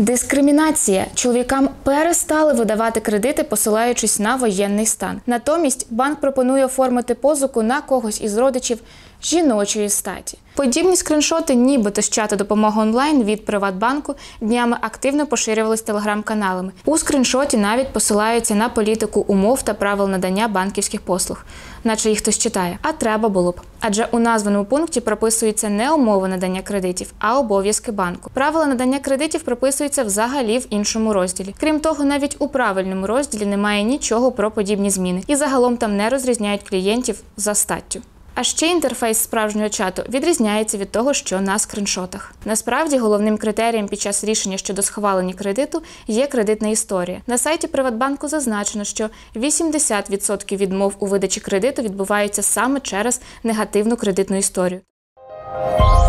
Дискримінація. Чоловікам перестали видавати кредити, посилаючись на воєнний стан. Натомість банк пропонує оформити позику на когось із родичів жіночої статі. Подібні скріншоти нібито з чату «Допомога онлайн» від Приватбанку днями активно поширювались телеграм-каналами. У скріншоті навіть посилаються на політику умов та правил надання банківських послуг. Наче їх хтось читає. А треба було б. Адже у названому пункті прописуються не умови надання кредитів, а обов'язки банку. Правила надання кредитів прописуються взагалі в іншому розділі. Крім того, навіть у правильному розділі немає нічого про подібні зміни. І загалом там не розрізняють клієнтів за статтю. А ще інтерфейс справжнього чату відрізняється від того, що на скріншотах. Насправді, головним критерієм під час рішення щодо схвалення кредиту є кредитна історія. На сайті Приватбанку зазначено, що 80% відмов у видачі кредиту відбуваються саме через негативну кредитну історію.